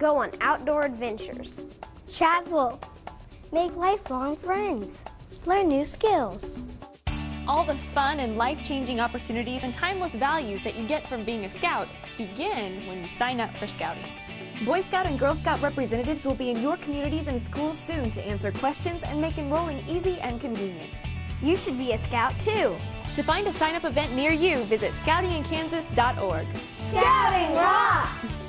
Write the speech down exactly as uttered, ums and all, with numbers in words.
Go on outdoor adventures. Travel. Make lifelong friends. Learn new skills. All the fun and life-changing opportunities and timeless values that you get from being a Scout begin when you sign up for Scouting. Boy Scout and Girl Scout representatives will be in your communities and schools soon to answer questions and make enrolling easy and convenient. You should be a Scout too. To find a sign-up event near you, visit scouting in kansas dot org. Scouting rocks!